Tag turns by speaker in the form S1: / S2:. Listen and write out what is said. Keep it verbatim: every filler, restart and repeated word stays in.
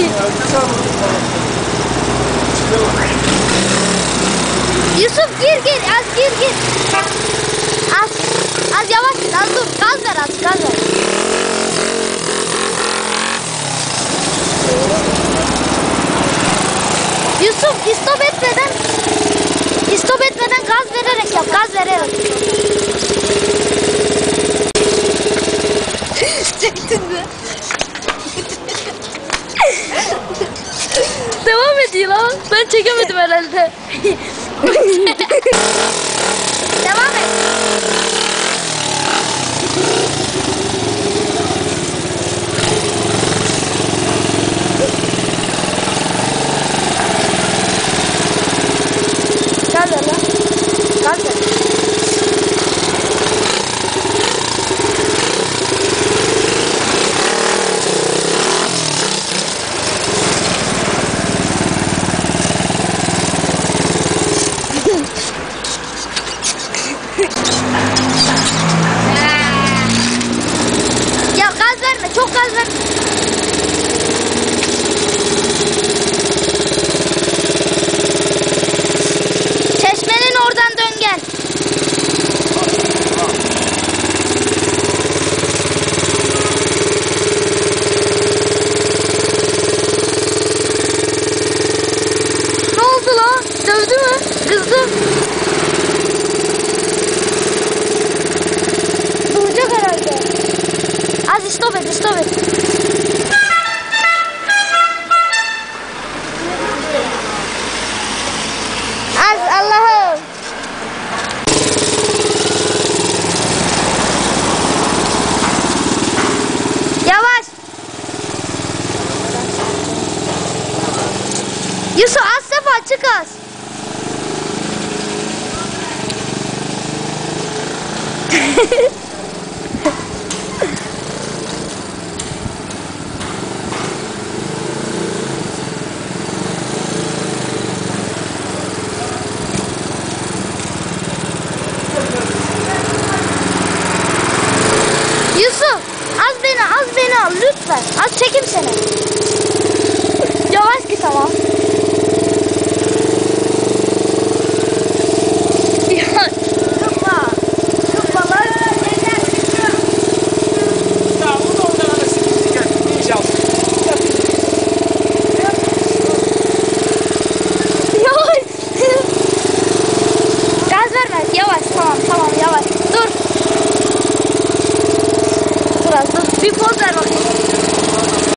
S1: Yusuf gir gir az gir gir. Az az yavaş git az dur gaz ver az gaz ver. Yusuf istop etmeden istop etmeden gaz vererek yap gaz vererek. Çektin mi? Devam ediyor lan. Ben çekemedim herhalde. Devam et. Gel lan. Gel lan. Ya gaz verme, çok gaz verme. Çeşmenin oradan dön gel. Ne oldu lan? Dövdü mü? Kızdı. Duracak herhalde. Az stop et, stop et. Az Allah'ım. Yavaş. Yusuf az sefa çık az. Yusuf az beni az beni al lütfen. Az çekim seni. Yavaş git ama. Kıpma. Kıpma lan.
S2: Ya onu oradan alırsın. Gel. İnşallah.
S1: Yavaş. Gaz verme. Yavaş tamam tamam yavaş. Dur. Dur az dur. Bir poz ver bakayım.